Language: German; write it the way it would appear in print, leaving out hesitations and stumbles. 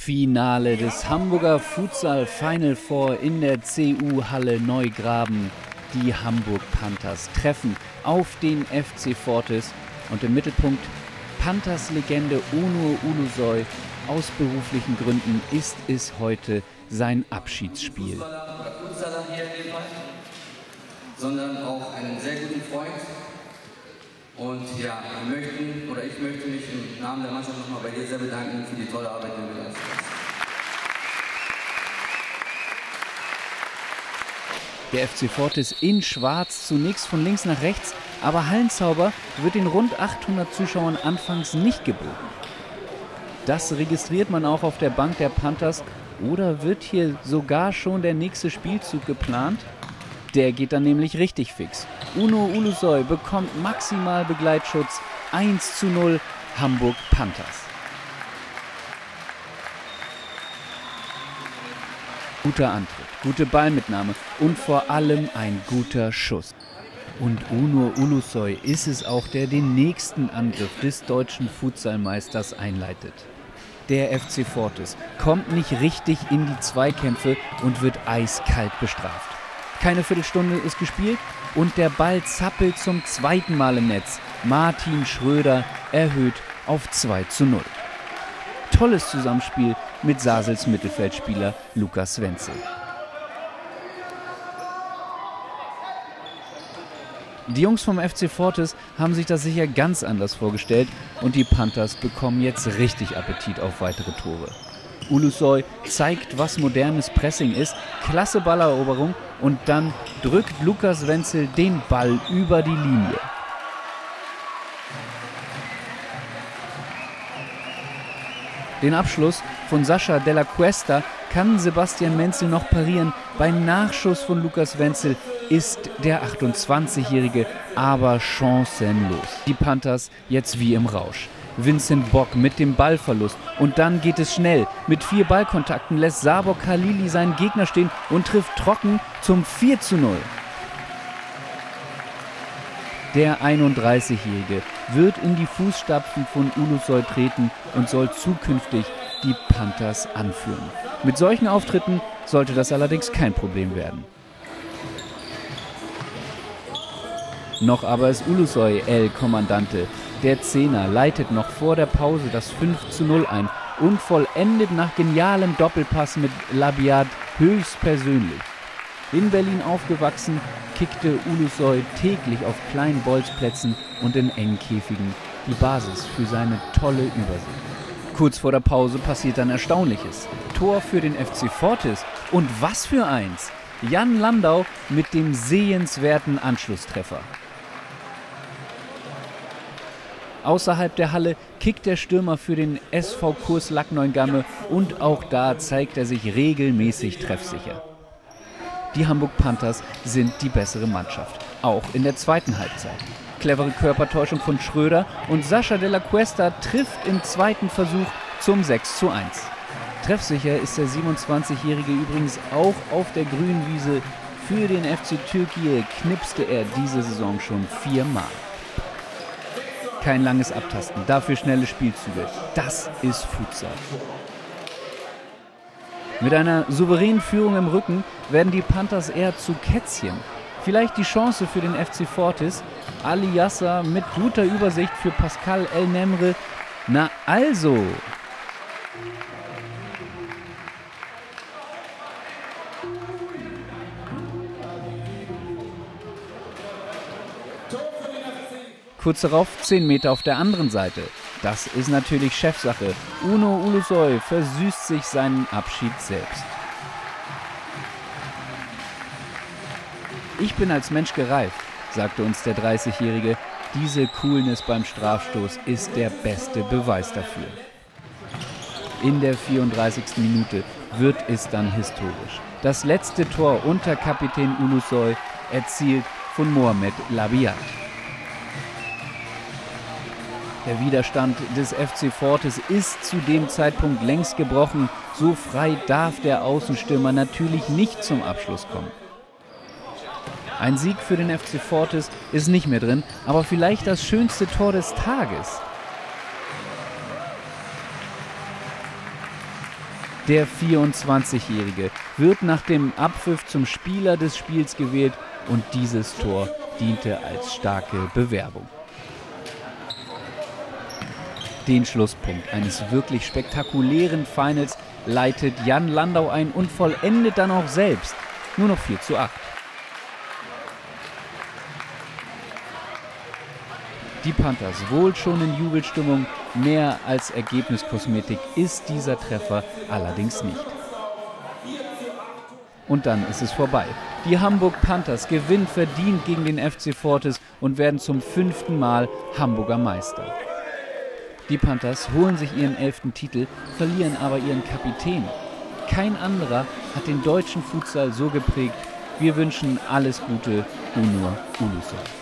Finale des Hamburger Futsal Final Four in der CU-Halle Neugraben. Die Hamburg Panthers treffen auf den FC Fortis und im Mittelpunkt Panthers-Legende Onur Ulusoy. Aus beruflichen Gründen ist es heute sein Abschiedsspiel. Futsaler hier in dem Fall, sondern auch einen sehr guten Freund. Und ja, ich möchte mich im Namen der Mannschaft nochmal bei dir sehr bedanken für die tolle Arbeit, die du geleistet hast. Der FC Fortis in Schwarz, zunächst von links nach rechts, aber Hallenzauber wird den rund 800 Zuschauern anfangs nicht geboten. Das registriert man auch auf der Bank der Panthers. Oder wird hier sogar schon der nächste Spielzug geplant? Der geht dann nämlich richtig fix. Onur Ulusoy bekommt maximal Begleitschutz. 1:0 Hamburg Panthers. Guter Antritt, gute Ballmitnahme und vor allem ein guter Schuss. Und Onur Ulusoy ist es auch, der den nächsten Angriff des deutschen Futsalmeisters einleitet. Der FC Fortis kommt nicht richtig in die Zweikämpfe und wird eiskalt bestraft. Keine Viertelstunde ist gespielt und der Ball zappelt zum zweiten Mal im Netz. Martin Schröder erhöht auf 2:0. Tolles Zusammenspiel mit Sasels Mittelfeldspieler Lukas Wenzel. Die Jungs vom FC Fortis haben sich das sicher ganz anders vorgestellt und die Panthers bekommen jetzt richtig Appetit auf weitere Tore. Ulusoy zeigt, was modernes Pressing ist, klasse Balleroberung und dann drückt Lukas Wenzel den Ball über die Linie. Den Abschluss von Sascha Della Cuesta kann Sebastian Menzel noch parieren. Beim Nachschuss von Lukas Wenzel ist der 28-Jährige aber chancenlos. Die Panthers jetzt wie im Rausch. Vincent Bock mit dem Ballverlust und dann geht es schnell. Mit 4 Ballkontakten lässt Sabo Khalili seinen Gegner stehen und trifft trocken zum 4:0. Der 31-Jährige wird in die Fußstapfen von Ulusoy treten und soll zukünftig die Panthers anführen. Mit solchen Auftritten sollte das allerdings kein Problem werden. Noch aber ist Ulusoy El Comandante. Der Zehner leitet noch vor der Pause das 5:0 ein und vollendet nach genialem Doppelpass mit Labiat höchstpersönlich. In Berlin aufgewachsen, kickte Ulusoy täglich auf kleinen Bolzplätzen und in engen Käfigen, die Basis für seine tolle Übersicht. Kurz vor der Pause passiert dann Erstaunliches. Tor für den FC Fortis und was für eins! Jan Landau mit dem sehenswerten Anschlusstreffer. Außerhalb der Halle kickt der Stürmer für den SV Kurs Lackneuengamme und auch da zeigt er sich regelmäßig treffsicher. Die Hamburg Panthers sind die bessere Mannschaft, auch in der zweiten Halbzeit. Clevere Körpertäuschung von Schröder und Sascha Della Cuesta trifft im zweiten Versuch zum 6:1. Treffsicher ist der 27-Jährige übrigens auch auf der grünen Wiese. Für den FC Türkiye knipste er diese Saison schon 4 Mal. Kein langes Abtasten, dafür schnelle Spielzüge. Das ist Futsal. Mit einer souveränen Führung im Rücken werden die Panthers eher zu Kätzchen. Vielleicht die Chance für den FC Fortis. Ali Yasser mit guter Übersicht für Pascal El Nemre. Na also! Kurz darauf 10 Meter auf der anderen Seite. Das ist natürlich Chefsache. Onur Ulusoy versüßt sich seinen Abschied selbst. Ich bin als Mensch gereift, sagte uns der 30-Jährige. Diese Coolness beim Strafstoß ist der beste Beweis dafür. In der 34. Minute wird es dann historisch. Das letzte Tor unter Kapitän Ulusoy erzielt von Mohamed Labiat. Der Widerstand des FC Fortis ist zu dem Zeitpunkt längst gebrochen. So frei darf der Außenstürmer natürlich nicht zum Abschluss kommen. Ein Sieg für den FC Fortis ist nicht mehr drin, aber vielleicht das schönste Tor des Tages. Der 24-Jährige wird nach dem Abpfiff zum Spieler des Spiels gewählt und dieses Tor diente als starke Bewerbung. Den Schlusspunkt eines wirklich spektakulären Finals leitet Jan Landau ein und vollendet dann auch selbst. Nur noch 4:8. Die Panthers wohl schon in Jubelstimmung, mehr als Ergebniskosmetik ist dieser Treffer allerdings nicht. Und dann ist es vorbei. Die Hamburg Panthers gewinnen verdient gegen den FC Fortis und werden zum 5. Mal Hamburger Meister. Die Panthers holen sich ihren 11. Titel, verlieren aber ihren Kapitän. Kein anderer hat den deutschen Futsal so geprägt. Wir wünschen alles Gute, Onur Ulusoy.